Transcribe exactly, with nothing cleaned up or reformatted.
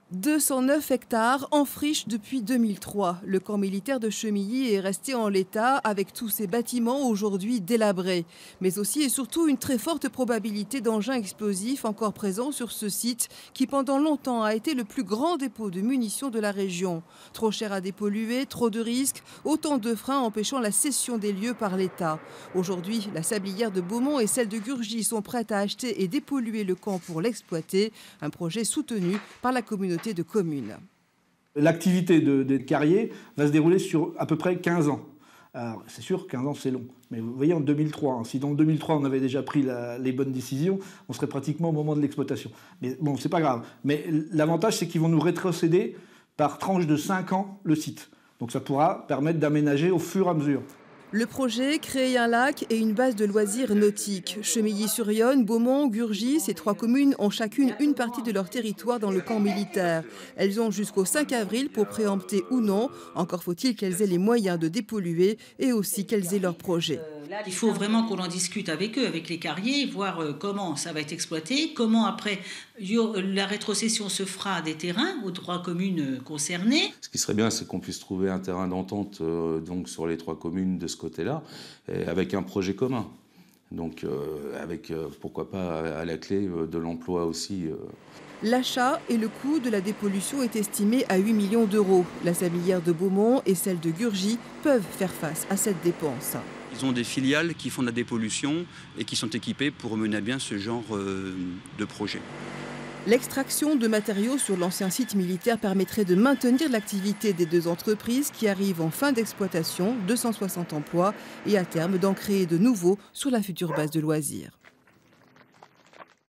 deux cent neuf hectares en friche depuis deux mille trois. Le camp militaire de Chemilly est resté en l'état avec tous ses bâtiments aujourd'hui délabrés. Mais aussi et surtout une très forte probabilité d'engins explosifs encore présents sur ce site qui pendant longtemps a été le plus grand dépôt de munitions de la région. Trop cher à dépolluer, trop de risques, autant de freins empêchant la cession des lieux par l'État. Aujourd'hui, la sablière de Beaumont et celle de Gurgy sont prêtes à acheter et dépolluer le camp pour l'exploiter. Un projet soutenu par la communauté de communes. L'activité de, des carriers va se dérouler sur à peu près quinze ans. Alors, c'est sûr, quinze ans, c'est long. Mais vous voyez, en deux mille trois, hein, si dans deux mille trois, on avait déjà pris la, les bonnes décisions, on serait pratiquement au moment de l'exploitation. Mais bon, c'est pas grave. Mais l'avantage, c'est qu'ils vont nous rétrocéder par tranche de cinq ans le site. Donc ça pourra permettre d'aménager au fur et à mesure. Le projet, créer un lac et une base de loisirs nautiques. Chemilly-sur-Yonne, Beaumont, Gurgy, ces trois communes ont chacune une partie de leur territoire dans le camp militaire. Elles ont jusqu'au cinq avril pour préempter ou non. Encore faut-il qu'elles aient les moyens de dépolluer et aussi qu'elles aient leur projet. Il faut vraiment qu'on en discute avec eux, avec les carriers, voir comment ça va être exploité, comment après la rétrocession se fera des terrains aux trois communes concernées. Ce qui serait bien, c'est qu'on puisse trouver un terrain d'entente euh, donc sur les trois communes de ce côté-là, avec un projet commun. Donc euh, avec, euh, pourquoi pas, à la clé euh, de l'emploi aussi. Euh. L'achat et le coût de la dépollution est estimé à huit millions d'euros. La sablière de Beaumont et celle de Gurgy peuvent faire face à cette dépense. Ils ont des filiales qui font de la dépollution et qui sont équipées pour mener à bien ce genre de projet. L'extraction de matériaux sur l'ancien site militaire permettrait de maintenir l'activité des deux entreprises qui arrivent en fin d'exploitation, deux cent soixante emplois, et à terme d'en créer de nouveaux sur la future base de loisirs.